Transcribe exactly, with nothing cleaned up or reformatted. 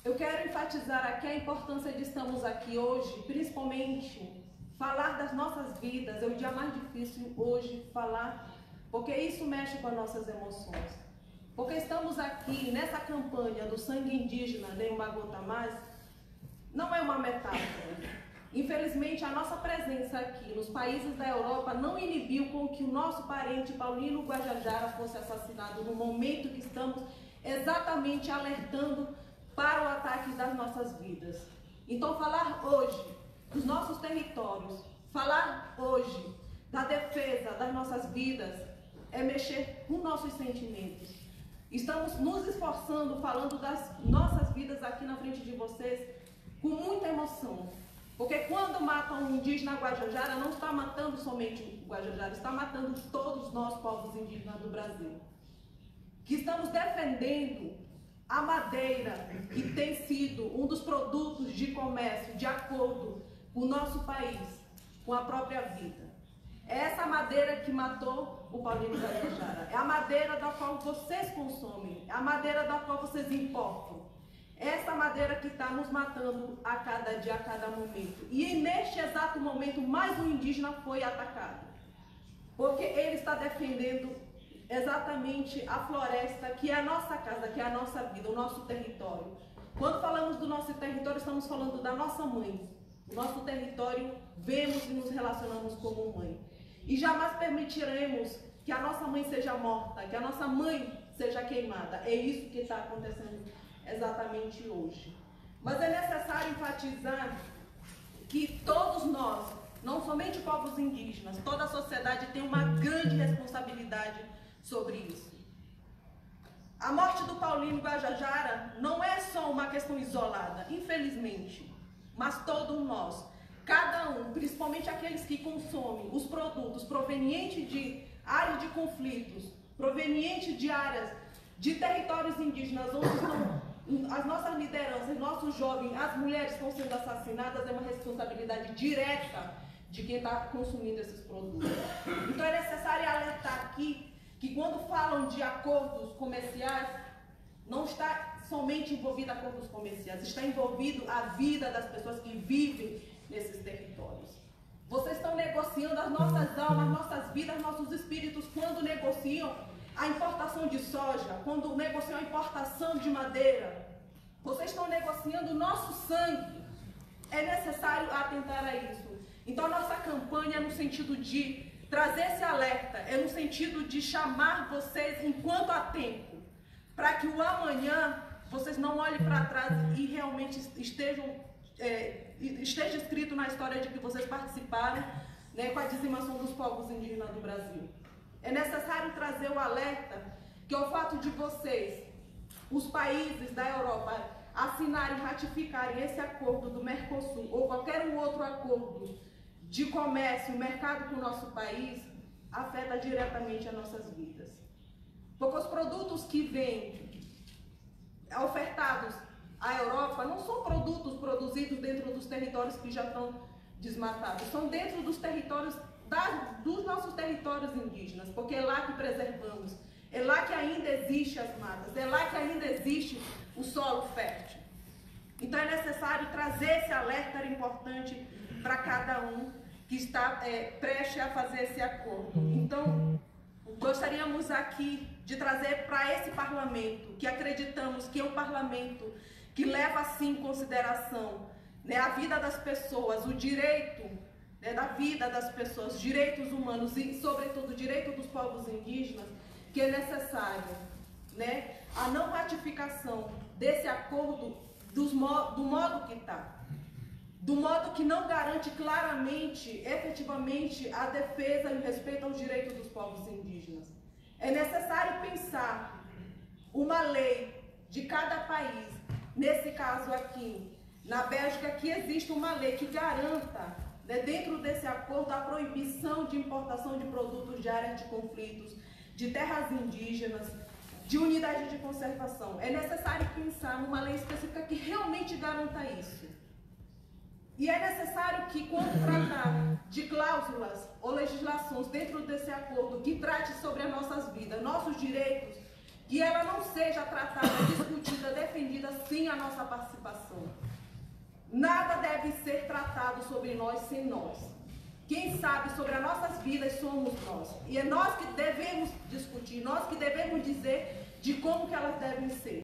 Eu quero enfatizar aqui a importância de estarmos aqui hoje, principalmente falar das nossas vidas. É o dia mais difícil hoje falar, porque isso mexe com as nossas emoções. Porque estamos aqui nessa campanha do sangue indígena, nem uma gota mais, não é uma metáfora. Infelizmente, a nossa presença aqui nos países da Europa não inibiu com que o nosso parente Paulino Guajajara fosse assassinado no momento que estamos exatamente alertando para o ataque das nossas vidas. Então, falar hoje dos nossos territórios, falar hoje da defesa das nossas vidas, é mexer com nossos sentimentos. Estamos nos esforçando, falando das nossas vidas aqui na frente de vocês, com muita emoção. Porque quando matam um indígena Guajajara, não está matando somente o Guajajara, está matando todos nós, povos indígenas do Brasil. Que estamos defendendo a madeira, que tem sido um dos produtos de comércio de acordo com o nosso país, com a própria vida. É essa madeira que matou o Paulino Guajajara. É a madeira da qual vocês consomem, é a madeira da qual vocês importam. Essa madeira que está nos matando a cada dia, a cada momento. E neste exato momento, mais um indígena foi atacado. Porque ele está defendendo exatamente a floresta, que é a nossa casa, que é a nossa vida, o nosso território. Quando falamos do nosso território, estamos falando da nossa mãe. O nosso território, vemos e nos relacionamos como mãe. E jamais permitiremos que a nossa mãe seja morta, que a nossa mãe seja queimada. É isso que está acontecendo exatamente hoje. Mas é necessário enfatizar que todos nós, não somente povos indígenas, toda a sociedade tem uma grande responsabilidade sobre isso. A morte do Paulino Guajajara não é só uma questão isolada, infelizmente, mas todos nós, cada um, principalmente aqueles que consomem os produtos provenientes de áreas de conflitos, provenientes de áreas de territórios indígenas, onde estão as nossas lideranças, nossos jovens, as mulheres estão sendo assassinadas, é uma responsabilidade direta de quem está consumindo esses produtos. Então é necessário alertar aqui que quando falam de acordos comerciais, não está somente envolvido acordos comerciais, está envolvido a vida das pessoas que vivem nesses territórios. Vocês estão negociando as nossas almas, nossas vidas, nossos espíritos, quando negociam a importação de soja, quando negociam a importação de madeira. Vocês estão negociando o nosso sangue. É necessário atentar a isso. Então, a nossa campanha é no sentido de trazer esse alerta, é no sentido de chamar vocês enquanto há tempo, para que o amanhã vocês não olhem para trás e realmente estejam, é, esteja escrito na história de que vocês participaram, né, com a dizimação dos povos indígenas do Brasil. É necessário trazer o alerta que é o fato de vocês, os países da Europa, assinarem, ratificarem esse acordo do Mercosul ou qualquer um outro acordo de comércio, mercado com o nosso país, afeta diretamente as nossas vidas. Porque os produtos que vêm ofertados à Europa não são produtos produzidos dentro dos territórios que já estão desmatados, são dentro dos territórios Da, dos nossos territórios indígenas, porque é lá que preservamos, é lá que ainda existem as matas, é lá que ainda existe o solo fértil. Então é necessário trazer esse alerta importante para cada um que está é, prestes a fazer esse acordo. Então, gostaríamos aqui de trazer para esse parlamento, que acreditamos que é um parlamento que leva assim em consideração, né, a vida das pessoas, o direito da vida das pessoas, direitos humanos e, sobretudo, o direito dos povos indígenas, que é necessário, né, a não ratificação desse acordo dos mo do modo que está, do modo que não garante claramente, efetivamente, a defesa e o respeito aos direitos dos povos indígenas. É necessário pensar uma lei de cada país, nesse caso aqui, na Bélgica, que existe uma lei que garanta, dentro desse acordo, a proibição de importação de produtos de áreas de conflitos, de terras indígenas, de unidades de conservação. É necessário pensar numa lei específica que realmente garanta isso. E é necessário que, quando tratar de cláusulas ou legislações dentro desse acordo que trate sobre as nossas vidas, nossos direitos, que ela não seja tratada, discutida, defendida sim a nossa participação. Nada deve ser tratado sobre nós sem nós. Quem sabe sobre as nossas vidas somos nós. E é nós que devemos discutir, nós que devemos dizer de como que elas devem ser.